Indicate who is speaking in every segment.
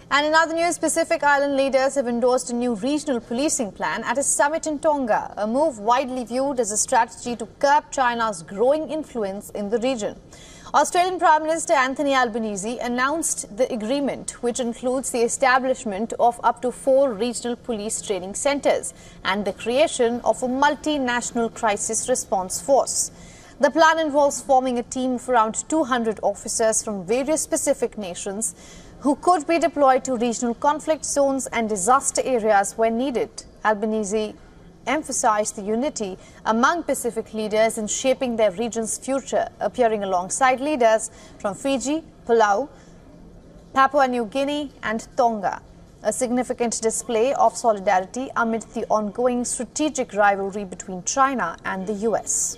Speaker 1: And in other news, Pacific Island leaders have endorsed a new regional policing plan at a summit in Tonga, a move widely viewed as a strategy to curb China's growing influence in the region. Australian Prime Minister Anthony Albanese announced the agreement, which includes the establishment of up to 4 regional police training centres and the creation of a multinational crisis response force. The plan involves forming a team of around 200 officers from various Pacific nations who could be deployed to regional conflict zones and disaster areas when needed. Albanese emphasized the unity among Pacific leaders in shaping their region's future, appearing alongside leaders from Fiji, Palau, Papua New Guinea and Tonga. A significant display of solidarity amid the ongoing strategic rivalry between China and the US.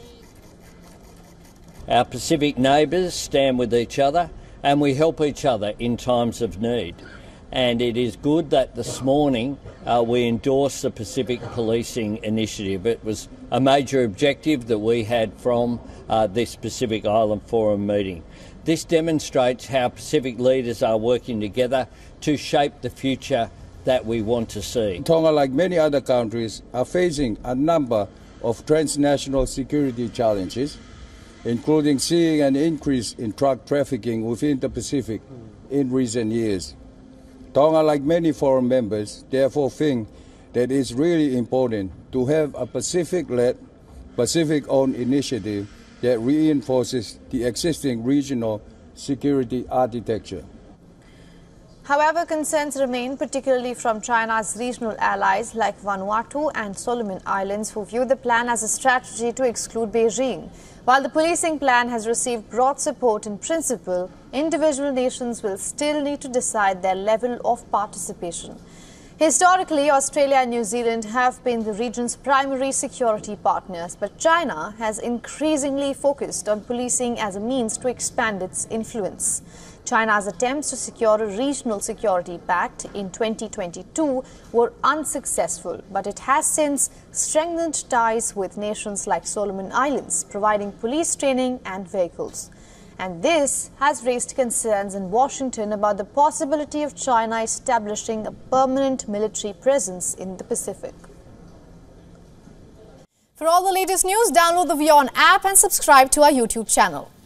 Speaker 2: Our Pacific neighbours stand with each other and we help each other in times of need. And it is good that this morning we endorsed the Pacific Policing Initiative. It was a major objective that we had from this Pacific Island Forum meeting. This demonstrates how Pacific leaders are working together to shape the future that we want to see.
Speaker 3: Tonga, like many other countries, are facing a number of transnational security challenges, including seeing an increase in drug trafficking within the Pacific in recent years. Tonga, like many forum members, therefore think that it's really important to have a Pacific-led, Pacific-owned initiative that reinforces the existing regional security architecture.
Speaker 1: However, concerns remain, particularly from China's regional allies like Vanuatu and Solomon Islands, who view the plan as a strategy to exclude Beijing. While the policing plan has received broad support in principle, individual nations will still need to decide their level of participation. Historically, Australia and New Zealand have been the region's primary security partners, but China has increasingly focused on policing as a means to expand its influence. China's attempts to secure a regional security pact in 2022 were unsuccessful, but it has since strengthened ties with nations like Solomon Islands, providing police training and vehicles. And this has raised concerns in Washington about the possibility of China establishing a permanent military presence in the Pacific. For all the latest news, download the WION app and subscribe to our YouTube channel.